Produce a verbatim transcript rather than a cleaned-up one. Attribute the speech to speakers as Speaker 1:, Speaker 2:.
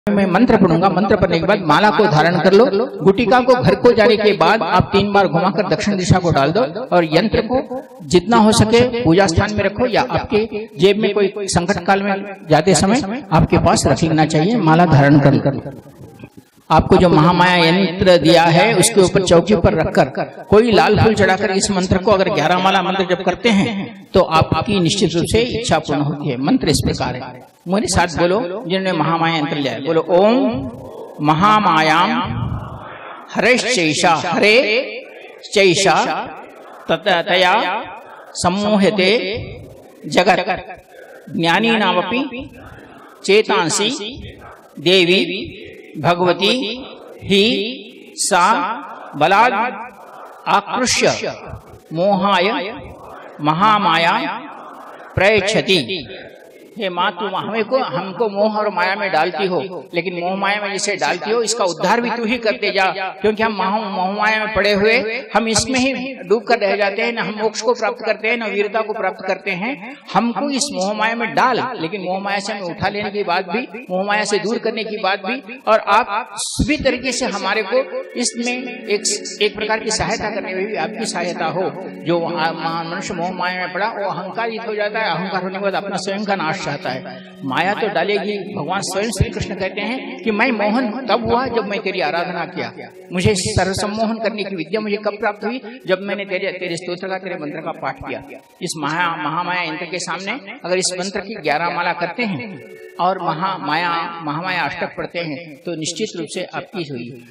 Speaker 1: मैं मंत्र पढ़ूंगा। मंत्र पढ़ने के बाद माला को धारण कर लो। गुटिका को घर को जाने के बाद आप तीन बार घुमाकर दक्षिण दिशा को डाल दो और यंत्र को जितना हो सके पूजा स्थान में रखो या आपके जेब में कोई संकट काल में जाते समय आपके पास रख लेना चाहिए। माला धारण कर आपको जो महामाया यंत्र दिया है उसके ऊपर चौकी पर रखकर कोई लाल फूल चढ़ाकर इस मंत्र को अगर ग्यारह माला मंत्र जब करते हैं तो आपकी निश्चित रूप से इच्छा पूर्ण होती है। मंत्र इस प्रकार है, मेरे साथ बोलो जिन्होंने महामाया यंत्र लिया है। बोलो ओम महामायाम हरेश्चैषा हरे चैषा ततया सम्मोहते जगत ज्ञानी नामपि चेतांसी देवी भगवती ही सा बलाद आकृष्य मोहाय महामाया प्रयच्छति। हे माँ तुम हमें को हमको मोह और माया में डालती हो, लेकिन मोह माया में जिसे डालती हो इसका उद्धार भी तू ही करते जा, क्योंकि हम मोह माया में पड़े हुए हम इसमें ही डूब कर रह जाते हैं। न हम मोक्ष को प्राप्त करते हैं, न वीरता को प्राप्त करते हैं। हमको इस मोह माया में डाल, लेकिन मोह माया से हमें उठा लेने के बाद भी, मोह माया से दूर करने की बात भी, और आप सभी तरीके से हमारे को इसमें एक एक प्रकार की सहायता करने में भी आपकी सहायता हो। जो मनुष्य मोह माया में पड़ा वो अहंकारित हो जाता है, अहंकार होने के बाद अपना स्वयं का नाश चाहता है। माया तो डालेगी। भगवान स्वयं श्री कृष्ण कहते हैं कि मैं मोहन तब हुआ जब मैं तेरी आराधना किया। मुझे सर्वसम्मोहन करने की विद्या मुझे कब प्राप्त हुई? जब मैंने तेरे तेरे स्तोत्र का, तेरे मंत्र का पाठ किया। इस महा महामाया यंत्र के सामने अगर इस मंत्र की ग्यारह माला करते हैं और महामाया महामाया अष्टक पढ़ते हैं तो निश्चित रूप से आपकी हुई।